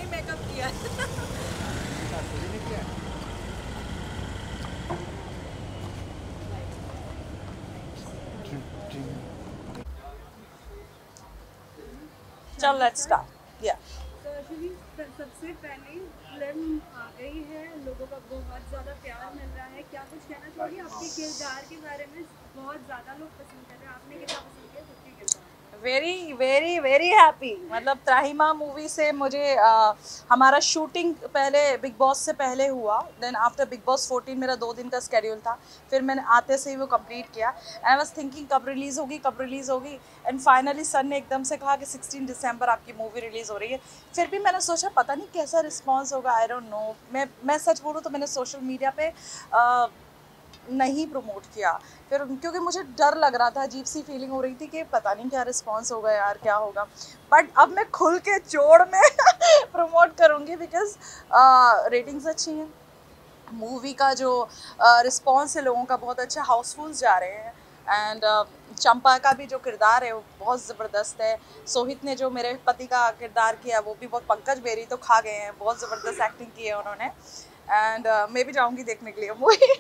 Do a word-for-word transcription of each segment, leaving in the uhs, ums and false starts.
Makeup किया है। चल लेट्स स्टार्ट। या तो एक्चुअली सबसे पहले फिल्म आ गई है, लोगों का बहुत ज़्यादा प्यार मिल रहा है, क्या कुछ कहना चाहोगे आपके किरदार के बारे में? बहुत ज़्यादा लोग पसंद कर रहे हैं, आपने कितना पसंद किया खुद के किरदार? Very very very happy. मतलब त्राहिमाम मूवी से मुझे आ, हमारा शूटिंग पहले बिग बॉस से पहले हुआ, then after Bigg Boss fourteen मेरा दो दिन का स्केड्यूल था, फिर मैंने आते से ही वो कंप्लीट किया। एंड आई वाज थिंकिंग कब रिलीज़ होगी कब रिलीज़ होगी एंड फाइनली सर ने एकदम से कहा कि सिक्सटीन दिसंबर आपकी मूवी रिलीज़ हो रही है। फिर भी मैंने सोचा पता नहीं कैसा रिस्पॉन्स होगा, आई डोंट नो। मैं मैं सच बोलूँ तो मैंने सोशल मीडिया पे आ, नहीं प्रमोट किया, फिर क्योंकि मुझे डर लग रहा था, अजीब सी फीलिंग हो रही थी कि पता नहीं क्या रिस्पांस होगा यार, क्या होगा। बट अब मैं खुल के जोड़ में प्रमोट करूँगी बिकॉज रेटिंग्स अच्छी हैं, मूवी का जो रिस्पांस है लोगों का बहुत अच्छा, हाउसफुल जा रहे हैं। एंड uh, चंपा का भी जो किरदार है वो बहुत ज़बरदस्त है। सोहित ने जो मेरे पति का किरदार किया वो भी बहुत, पंकज बेरी तो खा गए हैं, बहुत ज़बरदस्त एक्टिंग की है उन्होंने। एंड uh, मैं भी जाऊँगी देखने के लिए मूवी।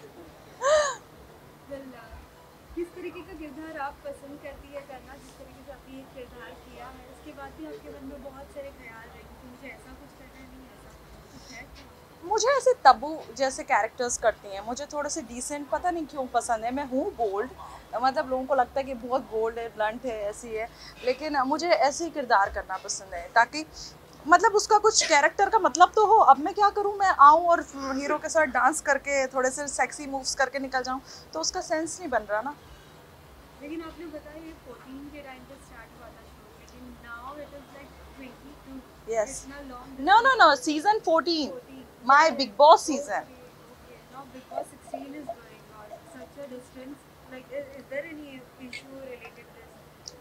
किस तरीके का किरदार आप पसंद करती है करना, जिस तरीके से आपने ये किरदार किया है उसके बाद भी आपके मन में बहुत सारे ख्याल रहे कि मुझे ऐसा कुछ करना है, नहीं ऐसा कुछ है? मुझे ऐसे तब्बू जैसे कैरेक्टर्स करती हैं, मुझे थोड़े से डिसेंट पता नहीं क्यों पसंद है। मैं हूँ बोल्ड, मतलब लोगों को लगता है कि बहुत बोल्ड है, ब्लंट है, ऐसी है, लेकिन मुझे ऐसे ही किरदार करना पसंद है ताकि मतलब उसका कुछ कैरेक्टर का मतलब तो हो। अब मैं क्या करूँ, मैं आऊँ और हीरो के साथ डांस करके थोड़े से सेक्सी मूव्स करके निकल जाऊँ, तो उसका सेंस नहीं बन रहा ना। लेकिन आपने बताया ये फोर्टीन के टाइम पे स्टार्ट हुआ था शो, लेकिन now it is like twenty two. Yes, इतना long? No no no, season fourteen, my Bigg Boss season. Okay, now Big Boss sixteen is going on. Such a distance. Like, is, is there any issue related to this?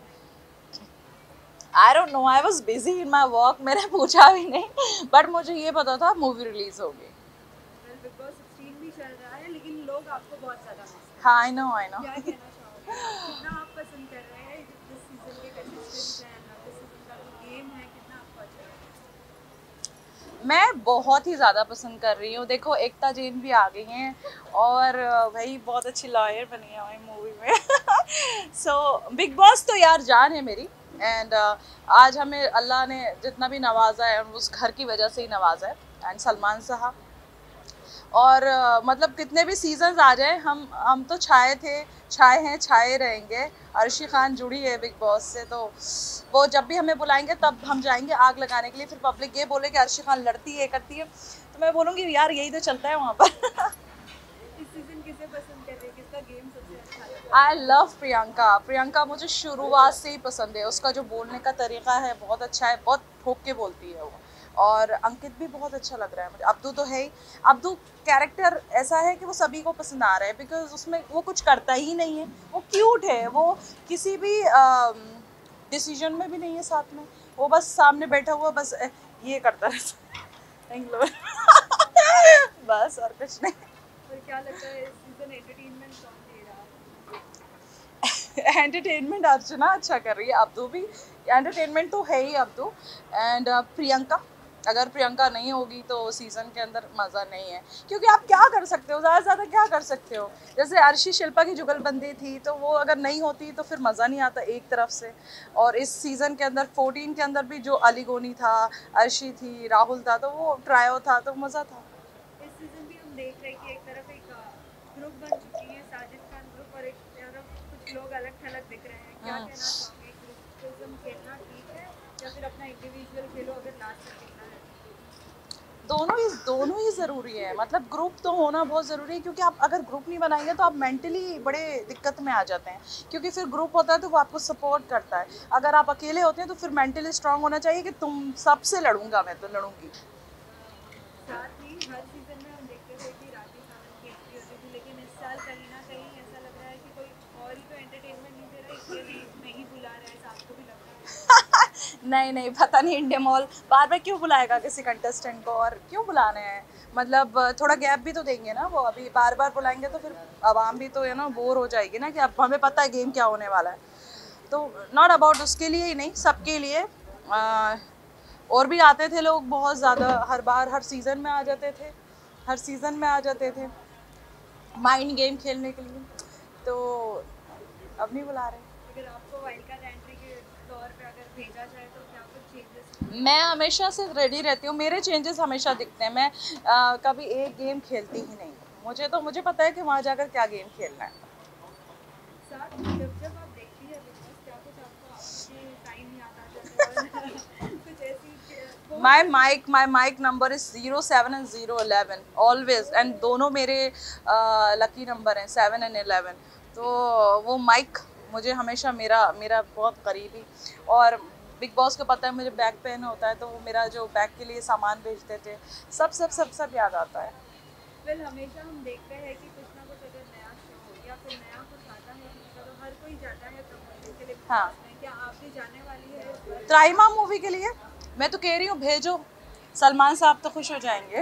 I don't know, I was busy in my work, मैंने पूछा भी नहीं, but मुझे ये पता था movie release होगी। Well, Big Boss sixteen भी चल रहा है, लेकिन लोग आपको बहुत ज़्यादा मिस कर रहे हैं। हाँ, आई नो आई नो। क्या कहना चाहोगे? कितना आप पसंद कर रहे हैं जिस सीजन के कंटेस्टेंट्स हैं, जिस सीजन का जो गेम है, कितना आपको अच्छा लग रहा है? मैं बहुत ही ज़्यादा पसंद कर रही हूँ। देखो एकता जैन भी आ गई हैं और भाई बहुत अच्छी लॉयर बनी है हमारी मूवी में। सो बिग बॉस तो यार जान है मेरी। एंड uh, आज हमें अल्लाह ने जितना भी नवाजा है उस घर की वजह से ही नवाजा है। एंड सलमान साहब और uh, मतलब कितने भी सीजन्स आ जाए हम हम तो छाए थे, छाए हैं, छाए रहेंगे। अर्शी खान जुड़ी है बिग बॉस से, तो वो जब भी हमें बुलाएंगे तब हम जाएंगे आग लगाने के लिए। फिर पब्लिक ये बोले कि अर्शी खान लड़ती है, करती है, तो मैं बोलूँगी यार यही तो चलता है वहाँ पर। इस सीजन किसे पसंद कर रहे हैं, किसका गेम सबसे अच्छा लग रहा है? I love Priyanka. प्रियंका मुझे शुरुआत से ही पसंद है, उसका जो बोलने का तरीका है बहुत अच्छा है, बहुत ठोक के बोलती है वो। और अंकित भी बहुत अच्छा लग रहा है मुझे। अब्दू तो है ही, अब्दू कैरेक्टर ऐसा है कि वो सभी को पसंद आ रहा है बिकॉज उसमें वो कुछ करता ही नहीं है, वो क्यूट है, वो किसी भी डिसीजन में भी नहीं है साथ में, वो बस सामने बैठा हुआ बस ये करता रहता है। बस और कुछ नहीं। और क्या लगता है इस सीजन एंटरटेनमेंट कौन दे रहा है? एंटरटेनमेंट अर्चना अच्छा कर रही है, अब्दू भी एंटरटेनमेंट तो है ही अब्दू। एंड प्रियंका, अगर प्रियंका नहीं होगी तो सीज़न के अंदर मज़ा नहीं है, क्योंकि आप क्या कर सकते हो, ज़्यादा से ज़्यादा क्या कर सकते हो। जैसे अर्शी शिल्पा की जुगलबंदी थी, तो वो अगर नहीं होती तो फिर मज़ा नहीं आता एक तरफ से। और इस सीज़न के अंदर फोर्टीन के अंदर भी जो अली गोनी था, अर्शी थी, राहुल था, तो वो ट्रायो था, तो मज़ा था। इस सीजन भी हम देख रहे हैं कि एक तरफ एक ग्रुप बन चुकी है, साजिद खान ग्रुप, और एक तरफ कुछ लोग अलग थलग दिख रहे हैं। क्या कहना चाहोगे, ग्रुपिज्म खेलना ठीक है या फिर अपना इंडिविजुअल खेलो अगर लास्ट तक खेलना है? दोनों ही दोनों ही ज़रूरी है। मतलब ग्रुप तो होना बहुत ज़रूरी है, क्योंकि आप अगर ग्रुप नहीं बनाएंगे तो आप मेंटली बड़े दिक्कत में आ जाते हैं, क्योंकि फिर ग्रुप होता है तो वो आपको सपोर्ट करता है। अगर आप अकेले होते हैं तो फिर मेंटली स्ट्रांग होना चाहिए कि तुम सबसे लड़ूंगा, मैं तो लड़ूंगी। साथ ही हर सीजन में हम देखते थे कि राखी सावंत की एंट्री होती थी, लेकिन इस साल कहीं ना कहीं ऐसा लग रहा है कि कोई और ही तो एंटरटेनमेंट नहीं दे रहा, इसलिए भी नहीं बुला रहा है, ऐसा आपको भी लग रहा है? नहीं नहीं, पता नहीं इंडिया मॉल बार बार क्यों बुलाएगा किसी कंटेस्टेंट को, और क्यों बुलाने हैं। मतलब थोड़ा गैप भी तो देंगे ना, वो अभी बार बार बुलाएंगे तो फिर आवाम भी तो है ना बोर हो जाएगी ना, कि अब हमें पता है गेम क्या होने वाला है। तो नॉट अबाउट उसके लिए ही नहीं, सबके लिए। आ, और भी आते थे लोग बहुत ज़्यादा, हर बार हर सीज़न में आ जाते थे, हर सीज़न में आ जाते थे माइंड गेम खेलने के लिए, तो अब नहीं बुला रहे। अगर आपको वाइल्ड कार्ड एंट्री के तौर पे अगर भेजा जाए तो क्या कुछ चेंजेस? मैं हमेशा से रेडी रहती हूँ, मेरे चेंजेस हमेशा दिखते हैं। मैं आ, कभी एक गेम खेलती ही नहीं, मुझे तो मुझे पता है कि वहाँ जाकर क्या गेम खेलना है। साथ जब जब आप देखती है बिग बॉस, क्या कुछ आपको आपके टाइम याद आ जाता है कुछ ऐसी my mic my mic number is zero seven and zero eleven always, and दोनों मेरे लकी नंबर हैं सेवन एंड इलेवन। तो वो माइक मुझे हमेशा मेरा मेरा बहुत करीबी, और बिग बॉस को पता है मुझे बैक पेन होता है, तो वो मेरा जो बैक के लिए सामान भेजते थे, सब सब सब सब याद आता है। वेल हमेशा हम देखते हैं कि कुछ ना कुछ अगर नया शो या फिर नया कुछ आता है तो हर कोई जाता है प्रमोशन के लिए। हाँ, क्या आप भी जाने वाली है त्राहिमाम मूवी के लिए? मैं तो कह रही हूँ भेजो, सलमान साहब तो खुश हो जाएंगे।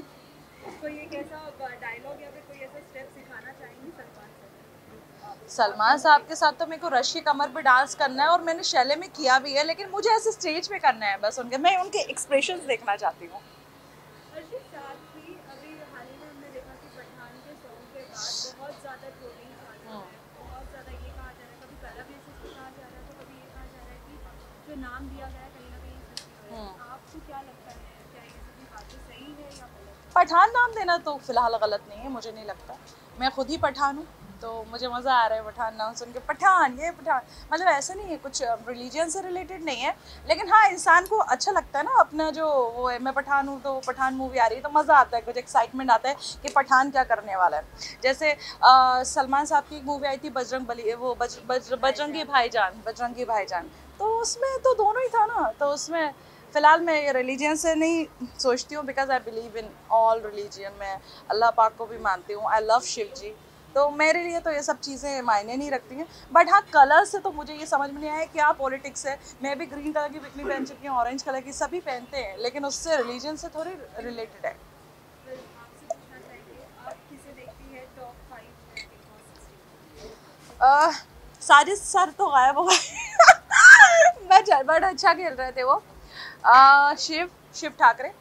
कोई एक ऐसा डायलॉग या फिर कोई ऐसा स्टेप सिखाना चाहेंगी सलमान से? सलमान साहब के साथ तो मेरे को रश की कमर पे डांस करना है, और मैंने शैले में किया भी है, लेकिन मुझे ऐसे स्टेज पे करना है बस उनके, मैं उनके एक्सप्रेशंस देखना चाहती हूँ। हर्षित, साथ ही अभी हाल ही में हमने देखा कि पठान के सॉन्ग के बाद बहुत ज़्यादा ट्रोलिंग चालू है, बहुत ज़्यादा ये कहा जा रहा है, कभी कलर बेसिस पे कहा जा रहा है, तो कभी ये कहा जा रहा है कि जो नाम दिया गया है कहीं ना कहीं सही है। आपको क्या लगता है, क्या ये सभी बातें सही है या गलत? पठान नाम देना तो फिलहाल गलत नहीं है, मुझे नहीं लगता। मैं खुद ही पठान हूँ, तो मुझे मज़ा आ रहा है पठान नाम सुन के। पठान, ये पठान मतलब ऐसा नहीं है, कुछ रिलीजन से रिलेटेड नहीं है, लेकिन हाँ इंसान को अच्छा लगता है ना अपना जो वो है। मैं पठान हूँ तो पठान मूवी आ रही है तो मज़ा आता है, कुछ एक्साइटमेंट आता है कि पठान क्या करने वाला है। जैसे आ, सलमान साहब की एक मूवी आई थी बजरंग बली, वो बज, बज, बजरंगी भाईजान, बजरंगी भाईजान, तो उसमें तो दोनों ही था ना। तो उसमें फ़िलहाल मैं ये रिलीजन से नहीं सोचती हूँ, because I believe in all religion. मैं अल्लाह पाक को भी मानती हूँ, आई लव शिव जी, तो मेरे लिए तो ये सब चीज़ें मायने नहीं रखती हैं। बट हाँ कलर से तो मुझे ये समझ में नहीं आया क्या पॉलिटिक्स है। मैं भी ग्रीन कलर की बिकनी पहन चुकी हूँ, ऑरेंज कलर की सभी पहनते हैं, लेकिन उससे रिलीजन से थोड़ी रिलेटेड है। फिर आपसे पूछना चाहेंगे, आप किसे देखती है टॉप फाइव में बिग बॉस सिक्सटीन? अह, साजिद सर तो गायब हो गए बट बट अच्छा खेल रहे थे वो। अह, शिव शिव ठाकरे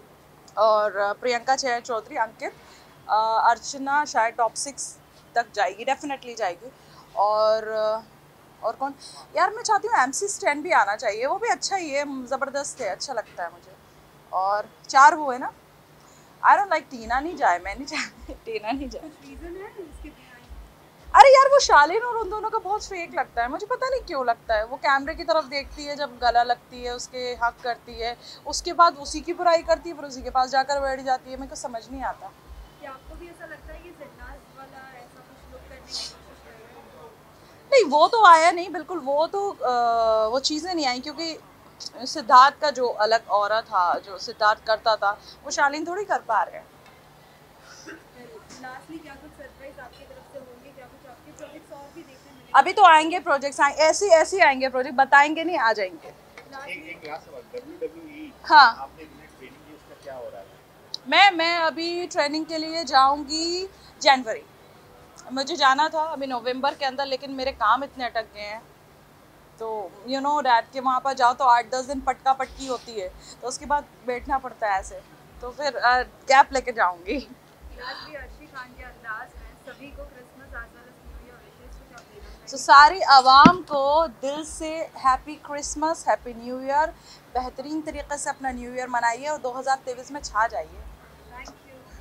और प्रियंका चैर चौधरी, अंकित, अह, अर्चना शायद टॉप सिक्स तक जाएगी, डेफिनेटली जाएगी। और और कौन यार, मैं चाहती हूँ एमसी स्टैन भी आना चाहिए, वो भी अच्छा ही है, ज़बरदस्त है, अच्छा लगता है मुझे। और चार वो है ना, आई डोंट लाइक टीना नहीं जाए, मैं नहीं चाहती टीना नहीं जाए। कुछ रीज़न है इसके पीछे? अरे यार वो शालीन और उन दोनों का बहुत फेक लगता है, मुझे पता नहीं क्यों लगता है। वो कैमरे की तरफ देखती है, जब गला लगती है उसके हक करती है, उसके बाद उसी की बुराई करती है, फिर उसी के पास जाकर बैठ जाती है, मेरे को समझ नहीं आता। क्या आपको भी ऐसा लगता है कि सिद्धार्थ वाला ऐसा कुछ लुक करने की कोशिश कर रहे हैं? नहीं वो तो आया नहीं, बिल्कुल वो तो आ, वो चीज़ें नहीं आई, क्योंकि सिद्धार्थ का जो अलग ऑरा था, जो सिद्धार्थ करता था, वो शालीन थोड़ी कर पा रहे हैं। लास्टली क्या कुछ सरप्राइज आपकी तरफ से होंगे, क्या कुछ आपके प्रोजेक्ट्स और भी देखने मिलेंगे? अभी तो आएंगे प्रोजेक्ट्स, आएंगे ऐसे ऐसे आएंगे प्रोजेक्ट, बताएंगे नहीं, आ जाएंगे। लास्टली एक लास्ट सवाल, डब्ल्यूडब्ल्यूई हाँ, आपने बिना ट्रेनिंग की उसका क्या हो रहा है? मैं मैं अभी ट्रेनिंग के लिए जाऊंगी जनवरी। मुझे जाना था अभी नवंबर के अंदर, लेकिन मेरे काम इतने अटक गए हैं, तो यू नो डैट के वहाँ पर जाओ तो आठ दस दिन पटका पटकी होती है, तो उसके बाद बैठना पड़ता है ऐसे, तो फिर गैप लेके जाऊंगी। लास्टली अर्शी खान के अंदाज में सभी को क्रिसमस आज वाला न्यू ईयर विशेस कुछ आप देना चाहेंगे? तो सारी आवाम को दिल से happy Christmas, happy new year, बेहतरीन तरीके से अपना न्यू ईयर मनाइए और दो हज़ार तेईस में छा जाइए। Thank you.